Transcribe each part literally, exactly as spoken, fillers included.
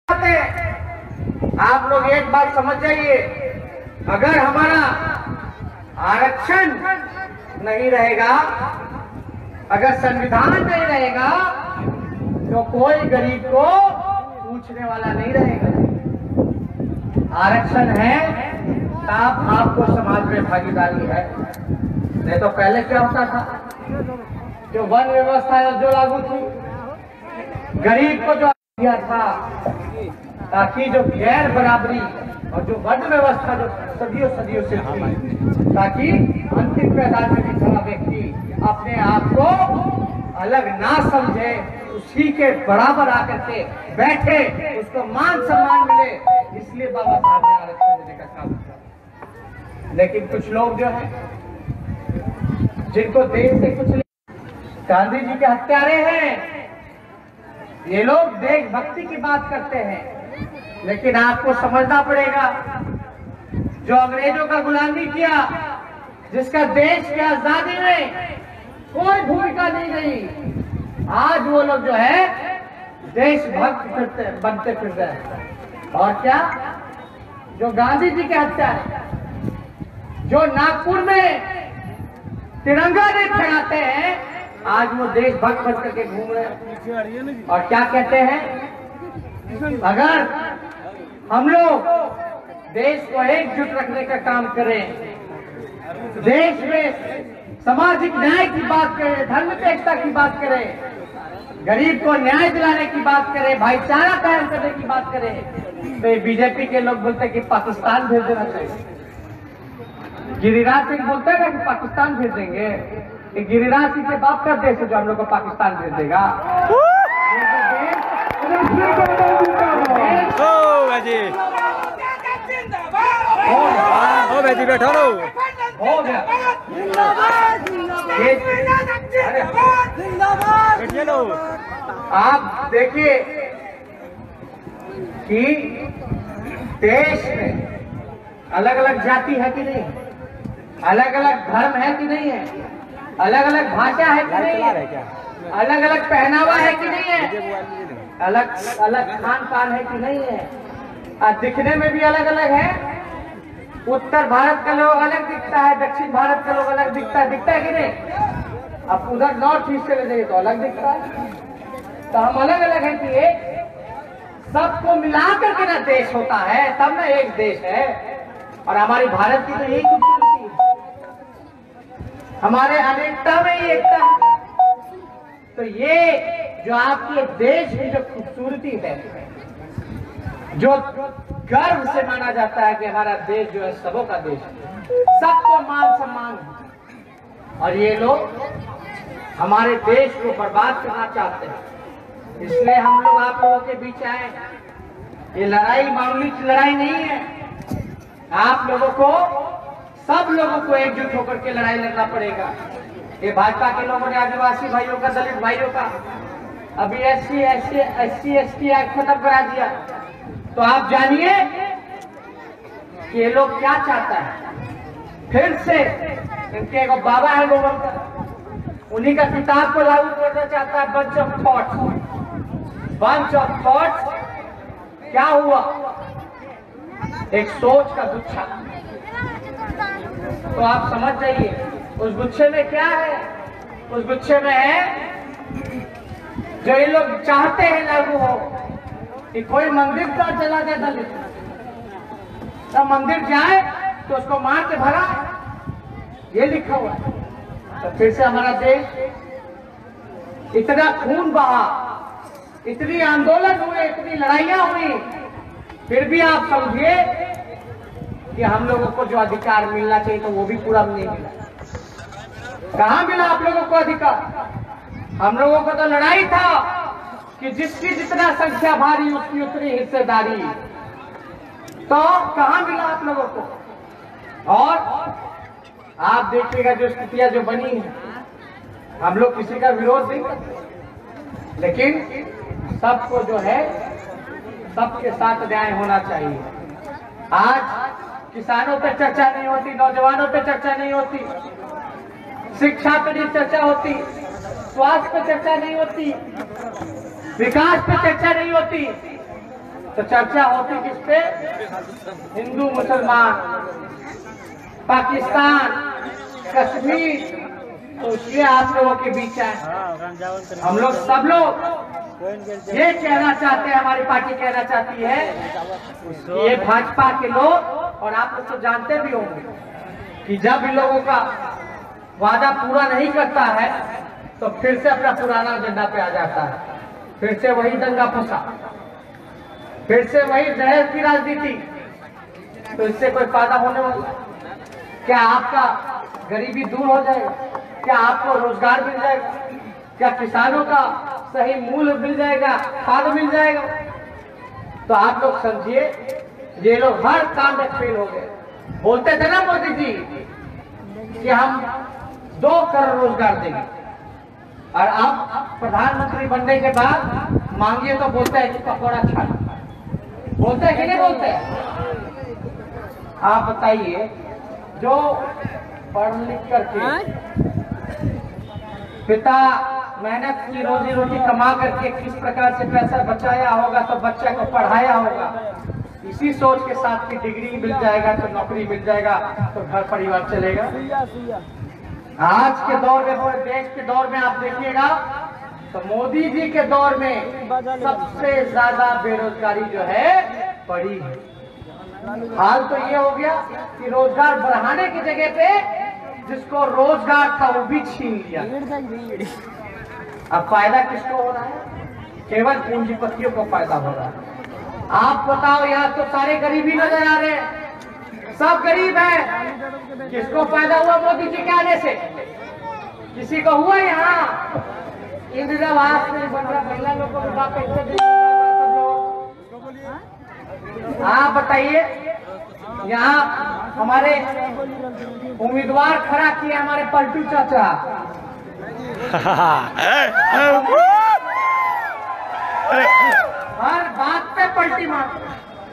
आप लोग एक बात समझ जाइए, अगर हमारा आरक्षण नहीं रहेगा, अगर संविधान नहीं रहेगा, तो कोई गरीब को पूछने वाला नहीं रहेगा। आरक्षण है तब आपको समाज में भागीदारी है, नहीं तो पहले क्या होता था, जो वन व्यवस्था जो लागू थी, गरीब को जो दिया था, ताकि जो गैर बराबरी और जो वन व्यवस्था जो सदियों सदियों से थी, ताकि अंतिम पैदान में भी खड़ा व्यक्ति अपने आप को अलग ना समझे, उसी के बराबर आकर के बैठे, उसको मान सम्मान मिले, इसलिए बाबा साहब ने आरक्षण देने का काम किया। लेकिन कुछ लोग जो है, जिनको देश से कुछ, गांधी जी के हत्यारे हैं, ये लोग देशभक्ति की बात करते हैं, लेकिन आपको समझना पड़ेगा, जो अंग्रेजों का गुलामी किया, जिसका देश की आजादी में कोई भूमिका नहीं रही, आज वो लोग जो है देशभक्त करते बनते फिर रहे। और क्या, जो गांधी जी के हत्यारे, जो नागपुर में तिरंगा नहीं फहराते हैं, आज वो देशभक्त बन करके घूम रहे हैं। और क्या कहते हैं, अगर हम लोग देश को एकजुट रखने का काम करें, देश में सामाजिक न्याय की बात करें, धर्मनिरपेक्षता की बात करें, गरीब को न्याय दिलाने की बात करें, भाईचारा कायम करने की बात करें, तो बीजेपी के लोग बोलते हैं कि पाकिस्तान भेज देना चाहिए। गिरिराज सिंह बोलते हैं कि पाकिस्तान भेज देंगे, कि गिरिराज सिंह के बाप का देश है जो हम लोग को पाकिस्तान भेज देगा। ओ बेटी बैठो लो, हो गया, बैठिए लो। आप देखिए कि देश में अलग अलग जाति है कि नहीं, अलग अलग धर्म है कि नहीं है, अलग अलग भाषा है कि नहीं है, अलग अलग पहनावा है कि नहीं है, अलग अलग खान पान है कि नहीं है, और दिखने में भी अलग अलग है। उत्तर भारत का लोग अलग दिखता है, दक्षिण भारत का लोग अलग दिखता है, दिखता है कि नहीं। अब उधर नॉर्थ ईस्ट चले जाइए तो अलग दिखता है। तो हम अलग अलग हैं कि एक सबको मिलाकर के ना देश होता है, तब ना एक देश है। और हमारी भारत की तो यही खूबसूरती है, हमारे अनेकता में ही एकता है। तो ये जो आपके देश की जो खूबसूरती है, जो गर्व से माना जाता है कि हमारा देश जो है सबों का देश है, सबको मान सम्मान है, और ये लोग हमारे देश को बर्बाद करना चाहते हैं। इसलिए हम लोग आप लोगों के बीच आए। ये लड़ाई मामूली लड़ाई नहीं है, आप लोगों को, सब लोगों को एकजुट होकर के लड़ाई लड़ना पड़ेगा। ये भाजपा के लोगों ने आदिवासी भाइयों का, दलित भाइयों का अभी S C S C S C S T act खत्म करा दिया, तो आप जानिए कि ये लोग क्या चाहता है। फिर से इनके एक बाबा है गोवर्धन, उन्हीं का किताब को लागू करना चाहता है, bunch of thoughts. Bunch of thoughts क्या हुआ, एक सोच का गुच्छा। तो आप समझ जाइए उस गुच्छे में क्या है। उस गुच्छे में है जो ये लोग चाहते हैं लागू हो, कि कोई मंदिर का चला जाए दलित, तो मंदिर जाए तो उसको मार के भरा, ये लिखा हुआ है। तो फिर से हमारा देश, इतना खून बहा, इतनी आंदोलन हुए, इतनी लड़ाइयां हुई, फिर भी आप समझिए कि हम लोगों को जो अधिकार मिलना चाहिए तो वो भी पूरा नहीं मिला। कहां मिला आप लोगों को अधिकार? हम लोगों को तो लड़ाई था कि जिसकी जितना संख्या भारी उसकी उतनी हिस्सेदारी, तो कहां मिला आप लोगों को? और आप देखिएगा जो स्थितियां जो बनी है, हम लोग किसी का विरोध नहीं करते, लेकिन सबको जो है सबके साथ न्याय होना चाहिए। आज किसानों पे चर्चा नहीं होती, नौजवानों पे चर्चा नहीं होती, शिक्षा पे नहीं चर्चा होती, स्वास्थ्य पे चर्चा नहीं होती, विकास पे चर्चा नहीं होती, तो चर्चा होती किस पे? हिंदू मुसलमान, पाकिस्तान, कश्मीर, तो इसलिए आप लोगों के बीच आए। हम लोग सब लोग ये कहना चाहते हैं, हमारी पार्टी कहना चाहती है, ये भाजपा के लोग, और आप लोग तो जानते भी होंगे कि जब इन लोगों का वादा पूरा नहीं करता है तो फिर से अपना पुराना एजेंडा पे आ जाता है, फिर से वही दंगा फसाद, फिर से वही दहेज की राजनीति। तो इससे कोई फायदा होने वाला? क्या आपका गरीबी दूर हो जाएगा? क्या आपको रोजगार मिल जाएगा? क्या किसानों का सही मूल्य मिल जाएगा, खाद मिल जाएगा? तो आप लोग समझिए, ये लोग हर काम में फेल हो गए। बोलते थे ना मोदी जी कि हम दो करोड़ रोजगार देंगे, और अब प्रधानमंत्री बनने के बाद मांगिए तो बोलते हैं कि पकौड़ा छाड़, बोलते हैं कि नहीं बोलते? आप बताइए, जो पढ़ लिख करके पिता मेहनत की रोजी रोटी कमा करके किस प्रकार से पैसा बचाया होगा तो बच्चा को पढ़ाया होगा, इसी सोच के साथ की डिग्री मिल जाएगा तो नौकरी मिल जाएगा तो घर परिवार चलेगा। आज के दौर में, पूरे देश के दौर में आप देखिएगा तो मोदी जी के दौर में सबसे ज्यादा बेरोजगारी जो है बढ़ी है। हाल तो ये हो गया कि रोजगार बढ़ाने की जगह पे जिसको रोजगार था वो भी छीन लिया। अब फायदा किसको हो रहा है? केवल पूंजीपतियों को फायदा हो रहा है। आप बताओ, यहाँ तो सारे गरीब ही नजर आ रहे हैं, सब गरीब है। किसको फायदा हुआ मोदी जी के आने से? किसी को हुआ? यहाँ इंदिरा आवास नहीं बन रहा, महिला लोगों को बात कैसे दे? आप बताइए, यहाँ हमारे उम्मीदवार खड़ा किए हमारे पलटू चाचा, हर बात पे पलटी मारते,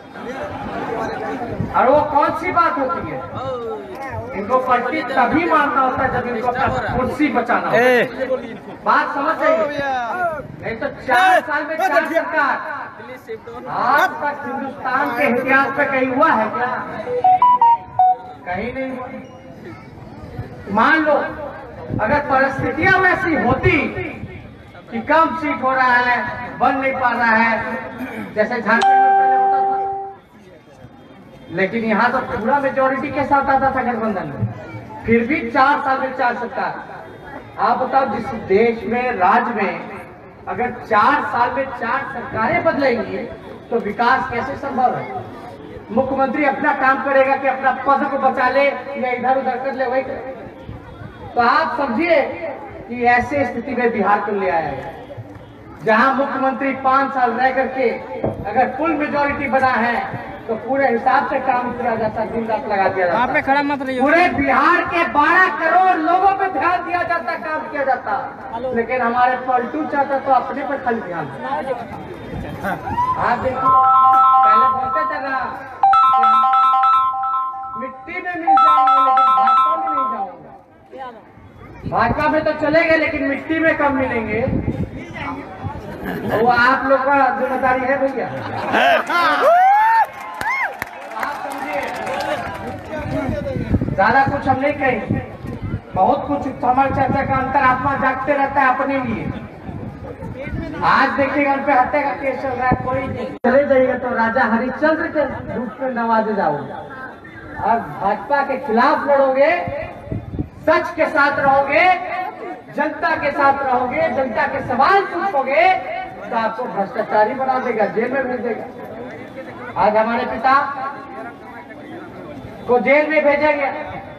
और वो कौन सी बात होती है? इनको पलटी तभी मारना होता है जब इनको अपना कुर्सी बचाना होता है। बात समझ जाइए, नहीं तो चार साल में चार सरकार। आज तक हिंदुस्तान के इतिहास पे कहीं हुआ है क्या? कहीं नहीं हुआ। मान लो अगर परिस्थितियां वैसी होती कि कम सीट हो रहा है, बन नहीं पा रहा है, जैसे झारखंड में पहले होता था, लेकिन यहाँ तो पूरा मेजोरिटी के साथ आता था गठबंधन में, फिर भी चार साल में चार सरकार। आप बताओ, जिस देश में, राज्य में अगर चार साल में चार सरकारें बदलेंगी तो विकास कैसे संभव है? मुख्यमंत्री अपना काम करेगा कि अपना पद को बचा ले या इधर उधर कर ले, वही करे। तो आप समझिए कि ऐसे स्थिति में बिहार को ले आया है, जहां मुख्यमंत्री पांच साल रह करके अगर फुल मेजोरिटी बना है तो पूरे हिसाब से काम किया जाता, दिन रात लगा दिया जाता। आपने खड़ा मत रहिए। पूरे बिहार के बारह करोड़ लोगों पे ध्यान दिया जाता, काम किया जाता, लेकिन हमारे पलटू चाचा तो अपने पे खाली ध्यान। आप देखिए, पहले बोलते थे ना मिट्टी में मिल जाएंगे लेकिन भाजपा में नहीं जाऊंगा। भाजपा में तो चले गए लेकिन मिट्टी में कम मिलेंगे। वो आप लोग का जिम्मेदारी है भैया। आप समझिए, ज्यादा कुछ हम नहीं कहेंगे, बहुत कुछ हमारे चर्चा का अंतरात्मा जागते रहता है अपने लिए। आज देखिएगा उन पे हत्या का केस चल रहा है, कोई नहीं। चले जाइएगा तो राजा हरिश्चंद्र के रूप में नवाजे जाओगे, और भाजपा के खिलाफ लड़ोगे, सच के साथ रहोगे, जनता के साथ रहोगे, जनता के सवाल पूछोगे तो आपको भ्रष्टाचारी बना देगा, जेल में भेज देगा। आज हमारे पिता को जेल में भेजा गया,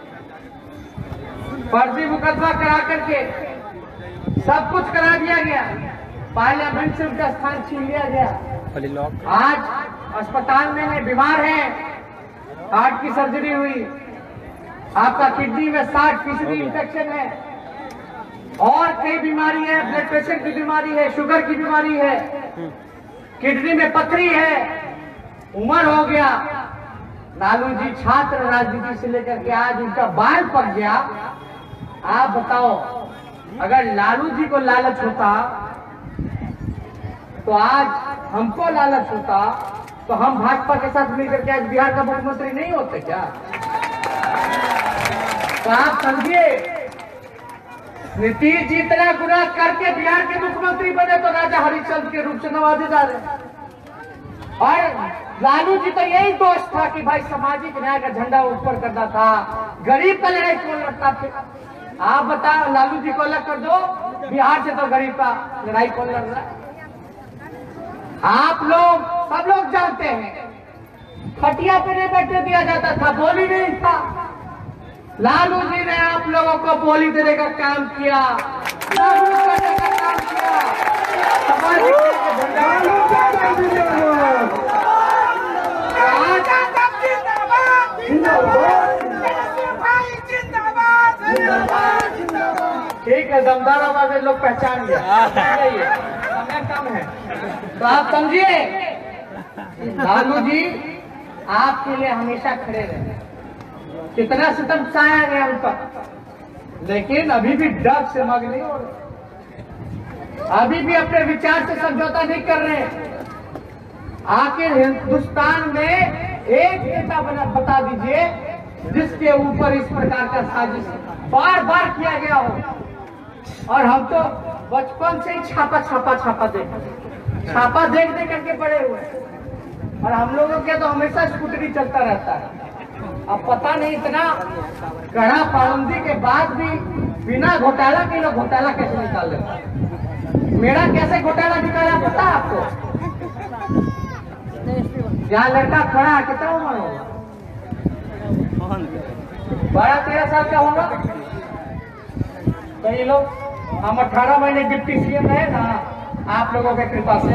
फर्जी मुकदमा करा करके सब कुछ करा दिया गया, पार्लियामेंट से उनका स्थान छीन लिया गया। आज अस्पताल में है, बीमार है, हार्ट की सर्जरी हुई, आपका किडनी में साठ फीसदी इंफेक्शन है, और कई बीमारी है, ब्लड प्रेशर की बीमारी है, शुगर की बीमारी है, किडनी में पथरी है, उम्र हो गया। लालू जी छात्र राजनीति से लेकर के आज उनका बाल पक गया। आप बताओ, अगर लालू जी को लालच होता तो आज हमको लालच होता तो हम भाजपा के साथ मिलकर के आज बिहार का मुख्यमंत्री नहीं होते क्या? तो आप समझिए, नीतीश जी इतना गुनाह करके बिहार के मुख्यमंत्री बने तो राजा हरिश्चंद्र के रूप से नवाजे जा रहे हैं। और लालू जी तो यही दोष था कि भाई सामाजिक न्याय का झंडा ऊपर करना था, गरीब का लड़ाई कौन लड़ता थे? आप बताओ, लालू जी को अलग कर दो, बिहार से तो गरीब का लड़ाई कौन लड़ रहा है? आप लोग सब लोग जानते हैं, खटिया पे नहीं बैठने दिया जाता था, बोली नहीं था। लालू जी ने आप लोगों को बोली देने का काम किया, जागरूक करने का काम किया, सामाजिक ठीक है, दमदार आवाज में लोग पहचान गया, समय कम है। तो आप समझिए, लालू जी आपके लिए हमेशा खड़े रहे। कितना सितम साया गया उन पर, लेकिन अभी भी डर से मग नहीं हो रहे, अभी भी अपने विचार से समझौता नहीं कर रहे। आखिर हिंदुस्तान में एक नेता बना बता दीजिए जिसके ऊपर इस प्रकार का साजिश बार बार किया गया हो। और हम तो बचपन से ही छापा छापा छापा देख छापा देख देख करके पड़े हुए, और हम लोगों के तो हमेशा स्कूटरी चलता रहता है। अब पता नहीं इतना कड़ा पाबंदी के बाद भी बिना घोटाला के लोग घोटाला कैसे निकाल लेते हैं? मेरा कैसे घोटाला निकाला पता है आपको? यहाँ लड़का खड़ा है, कितना उम्र होगा? बारह तेरह साल का होगा। तो ये लोग, हम अठारह महीने डिप्टी सीएम रहे ना, आप लोगों की कृपा से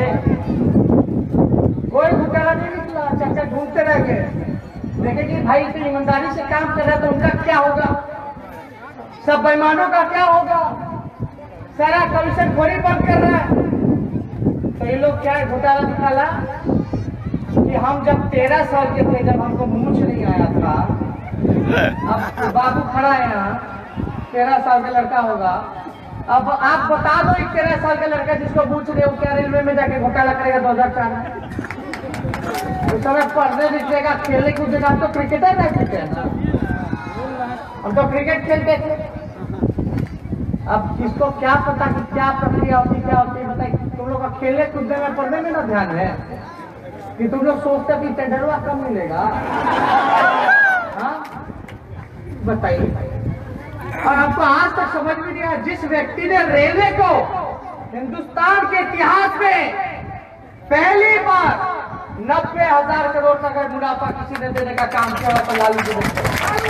कोई घोटाला नहीं निकला। चाचा ढूंढते रह गए, देखे कि भाई इतनी ईमानदारी से काम कर रहा है तो उनका क्या होगा, सब बेईमानों का क्या होगा, सारा कमीशन खोरी बंद कर रहा है। तो ये लोग क्या घोटाला निकाला कि हम जब तेरह साल के थे, जब हमको मूंछ नहीं आया था, अब बाबू खड़ा है यहाँ, तेरह साल का लड़का होगा। अब आप बता दो, एक तेरह साल का लड़का जिसको मूंछ रहे हो, क्या रेलवे में जाके घोटाला करेगा दो हजार चार में? उस समय पढ़ने लिखेगा, खेलने कूदेगा। हम तो क्रिकेटर रहते थे, हम तो क्रिकेट खेलते थे। अब किसको क्या पता कि क्या प्रक्रिया होती, क्या होती है? बताइए, तुम लोग का खेलने कूदने में पढ़ने में ना ध्यान है कि तुम लोग सोचते कि टेंडरवा कम मिलेगा? हाँ बताइए। और हमको आज तक समझ में नहीं आया, जिस व्यक्ति ने रेलवे को हिंदुस्तान के इतिहास में पहली बार नब्बे हजार करोड़ का अगर मुनाफा किसी ने देने का काम किया तो लालू जी ने।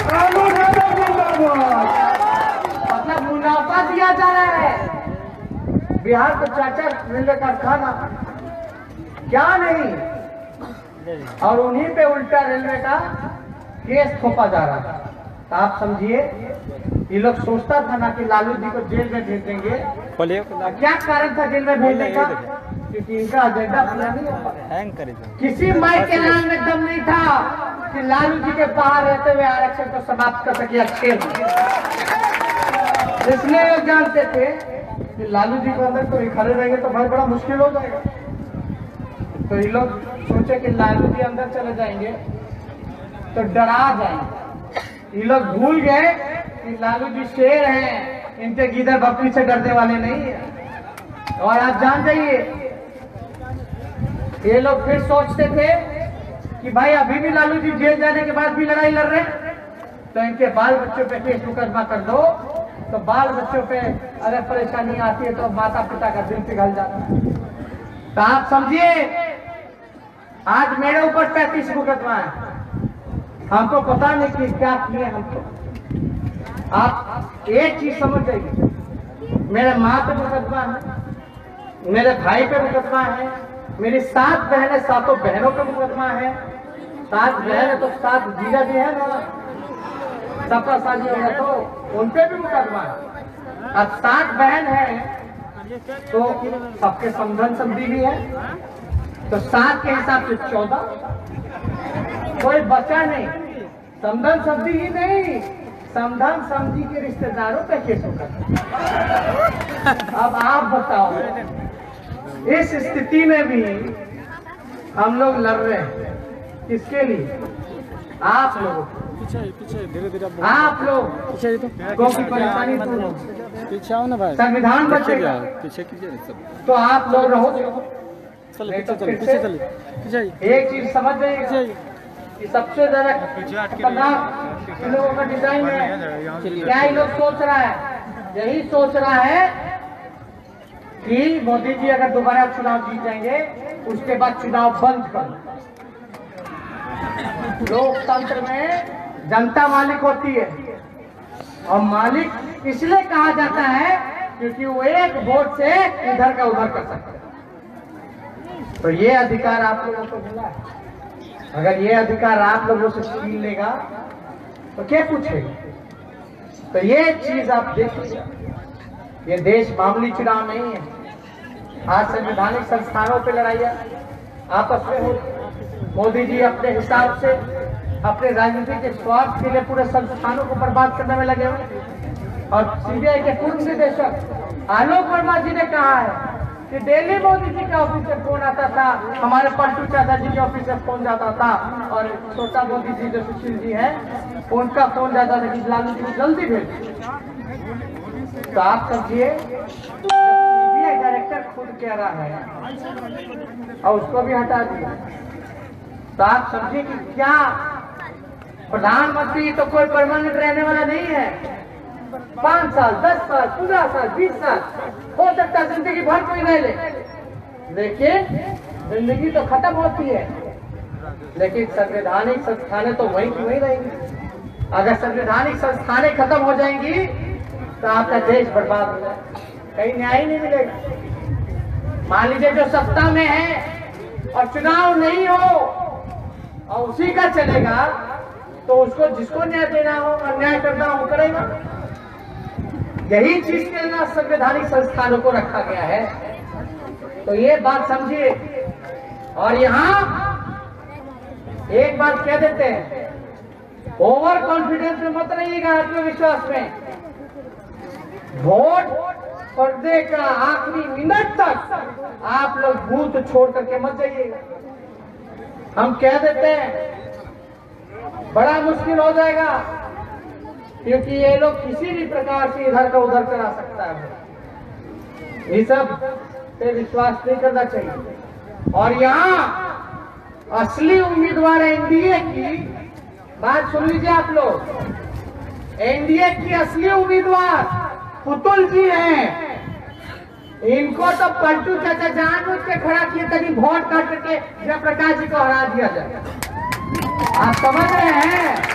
मतलब मुनाफा दिया जा रहा है। बिहार को चाचा रेलवे कारखाना क्या नहीं, और उन्हीं पे उल्टा रेलवे का केस थोपा जा रहा था। तो आप समझिए, ये लोग सोचता था ना कि लालू जी को जेल में भेज देंगे। क्या कारण था जेल में भेजने का? क्योंकि इनका एजेंडा पूरा नहीं होता। किसी माई के नाम में दम नहीं था कि लालू जी के बाहर रहते हुए आरक्षण को समाप्त कर सके अच्छे। इसलिए लोग जानते थे कि लालू जी को अंदर तो खड़े रहेंगे तो बहुत बड़ा मुश्किल हो जाएगा। तो ये लोग सोचे कि लालू जी अंदर चले जाएंगे तो डरा जाएंगे। ये लोग भूल गए कि लालू जी शेर हैं, इनके गिदड़ बकरी से डरने वाले नहीं है। और आप जान जाइए, ये लोग फिर सोचते थे कि भाई अभी भी लालू जी जेल जाने के बाद भी लड़ाई लड़ रहे हैं, तो इनके बाल बच्चों पे केस मुकदमा कर दो। तो बाल बच्चों पे अगर परेशानी आती है तो माता पिता का दिल पिघल जाता है। तो आप समझिए, आज मेरे ऊपर पैंतीस मुकदमा है। हमको पता नहीं कि क्या किए हमको। आप एक चीज समझ जाइए, मेरे माँ पे मुकदमा है, मेरे भाई पे मुकदमा है, मेरी सात बहनें, सातों बहनों पे मुकदमा है। सात बहन तो सात जीजा जी है ना, सबका शादी होगा तो उन पे भी मुकदमा है। अब सात बहन है तो सबके समधन समधी भी है, तो सात के हिसाब से चौदह, कोई बचा नहीं। समधन समधी ही नहीं, समधन समधी के रिश्तेदारों पे केस होगा। अब आप बताओ, इस स्थिति में भी हम लोग लड़ रहे हैं किसके लिए? आप लोग, पीछे पीछे धीरे धीरे आप लोग पीछे तो लोगों की परेशानी दूर हो, पीछे आओ ना भाई, संविधान बचेगा पीछे कीजिए सब, तो आप लोग रहोगे। चलो नहीं पीछे तो चलो फिर पीछे से चलिए पीछे एक चीज समझ जाइएगा कि सबसे ज्यादा खतरनाक इन लोगों का डिजाइन है। क्या ये लोग सोच रहा है? यही सोच रहा है कि मोदी जी अगर दोबारा चुनाव जीत जाएंगे उसके बाद चुनाव बंद कर। लोकतंत्र में जनता मालिक होती है और मालिक इसलिए कहा जाता है क्योंकि वो एक वोट से इधर का उधर कर सकता है। तो ये अधिकार आप लोगों को मिला है। अगर ये अधिकार आप लोगों से छीन लेगा तो क्या पूछेगा? तो ये चीज आप देखिए, ये देश मामूली चुनाव नहीं है। आज संवैधानिक संस्थानों पे लड़ाइयाँ आपस में हो। मोदी जी अपने हिसाब से अपने राजनीति के स्वार्थ के लिए पूरे संस्थानों को बर्बाद करने में लगे हुए। और सीबीआई के पूर्व निदेशक आलोक वर्मा जी ने कहा है कि डेली मोदी जी का ऑफिस से फोन आता था, हमारे पलटू चाचा जी के ऑफिस से फोन जाता था, और छोटा मोदी जी जो सुशील जी है उनका फोन जाता था कि लालू जी को जल्दी भेज। तो आप समझिए, सीबीआई डायरेक्टर खुद कह रहा है और उसको भी हटा दिया, तो आप समझिए कि क्या प्रधानमंत्री तो कोई परमानेंट रहने वाला नहीं है। पांच साल, दस साल, पंद्रह साल, बीस साल हो सकता है जिंदगी भर कोई रह ले, लेकिन जिंदगी तो खत्म होती है। लेकिन संवैधानिक संस्थानें तो वही की वही रहेंगी। अगर संवैधानिक संस्थानें खत्म हो जाएंगी तो आपका देश बर्बाद हो जाए, कहीं न्याय नहीं मिलेगा। मान लीजिए जो सत्ता में है और चुनाव नहीं हो और उसी का चलेगा, तो उसको जिसको न्याय देना हो, अन्याय करना हो करेगा। यही चीज के लिए संवैधानिक संस्थानों को रखा गया है। तो ये बात समझिए। और यहाँ एक बात कह देते हैं, ओवर कॉन्फिडेंस में मत रहिएगा, आत्मविश्वास में। वोट पड़ने का आखिरी मिनट तक आप लोग बूथ छोड़ करके मत जाइएगा। हम कह देते हैं बड़ा मुश्किल हो जाएगा, क्योंकि ये लोग किसी भी प्रकार से इधर का उधर करा सकता है। ये सब पे विश्वास नहीं करना चाहिए। और यहाँ असली उम्मीदवार एनडीए की बात सुन लीजिए आप लोग। एनडीए की असली उम्मीदवार पुतुल जी हैं। इनको तो पलटू चाचा जानबूझ के खड़ा किए ताकि वोट काट करके जयप्रकाश जी को हरा दिया जाए। आप समझ रहे हैं?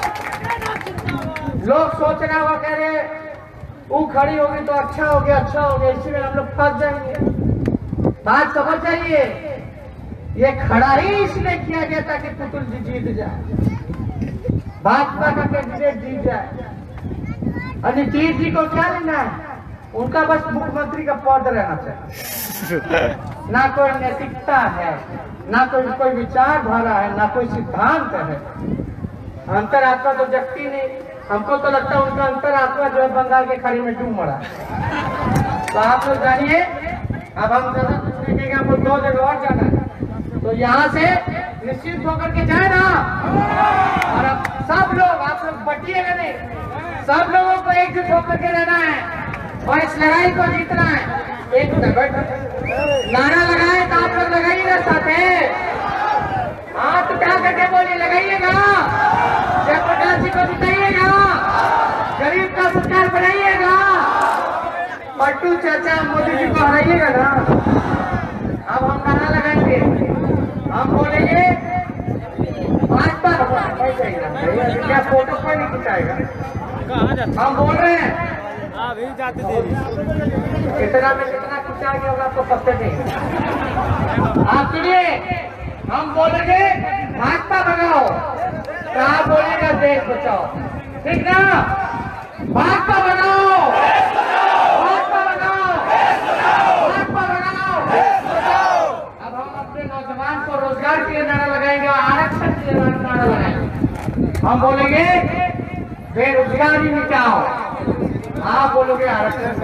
लोग सोच रहा हुआ कह रहे वो खड़ी होगी तो अच्छा हो गया, अच्छा हो गया, इसी में हम लोग फंस जाएंगे। बात समझ जाइए, ये खड़ा ही इसलिए किया गया था कि पुतुल जी जीत जाए, भाजपा का कैंडिडेट जीत जाए। और नीतीश जी को क्या लेना है? उनका बस मुख्यमंत्री का पद रहना चाहिए। ना कोई नैतिकता है, ना कोई कोई विचारधारा है, ना कोई सिद्धांत है। अंतरात्मा तो जगती नहीं। हमको तो लगता है उनका अंतरात्मा जो है बंगाल के खाड़ी में डूब मरा। तो आप लोग जानिए, अब हम ज्यादा कुछ नहीं कहेंगे, हमको दो जगह और जाना है, तो यहाँ से निश्चित होकर के जाए ना। और अब सब लोग, आप लोग बटिएगा नहीं, सब लोगों को एकजुट होकर के रहना है और इस लड़ाई को जीतना है। एक नारा लगाए तो आप लोग लगाइएगा, साथ हाथ उठा करके बोलिए, लगाइएगा, जयप्रकाश जी को जिताइएगा, गरीब का सरकार बनाइएगा, पलटू चाचा मोदी जी को हराइएगा ना। अब हम नारा लगाएंगे, हम बोलेंगे भाजपा, क्या फोटो कोई नहीं खिंचाएगा। हम बोल रहे हैं जाते थे, कितना में कितना खिंचा गया होगा आपको पता नहीं। आप सुनिए, हम बोलेंगे भाजपा भगाओ, तो आप बोलेगा देश बचाओ, ठीक ना? भाजपा भगाओ, भाजपा भगाओ, भाजपा भगाओ। अब हम अपने नौजवान को रोजगार के लिए नारा लगाएंगे और आरक्षण के लिए नारा लगाएंगे। हम बोलेंगे बेरोजगारी मिटाओ, आप बोलोगे आरक्षण।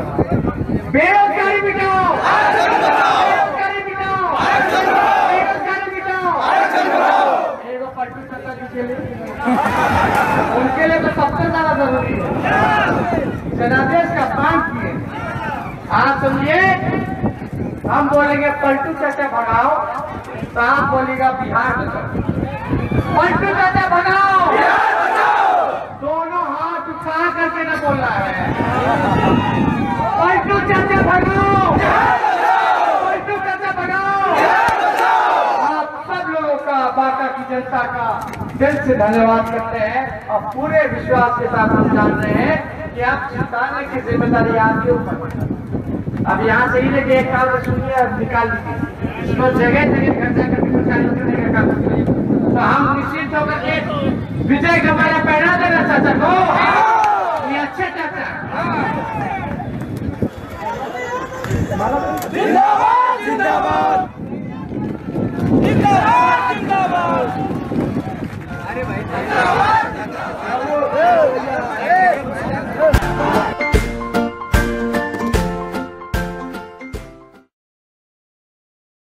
बेरोजगारी मिटाओ, बेरोजगारी मिटाओ, बेरोजगारी मिटाओ। एक पलटू चाचा जी के लिए, उनके लिए तो सबसे ज्यादा जरूरी है जनादेश का पान किए। आप सुनिए, हम बोलेंगे पलटू चाचा भगाओ तो आप बोलेगा बिहार बचाओ। पलटू चाचा भगाओ, दोनों हाथ उठा करके न बोलना है। पलटू चाचा भगाओ, पलटू चाचा भगाओ। आप सब लोगों का, बांका की जनता का दिल से धन्यवाद करते हैं और पूरे विश्वास के साथ हम जान रहे हैं कि आप जिताने की जिम्मेदारी आपके ऊपर है। अब यहाँ से ही लेके एक काल सुनिए और निकाल दीजिए, इसमें जगह जगह घर जाकर प्रचारित करने का काम करिए। तो हम निश्चित होकर के विजय का माला पहना देना चाचा को। ये अच्छे चाचा जिंदाबाद जिंदाबाद जिंदाबाद जिंदाबाद। अरे भाई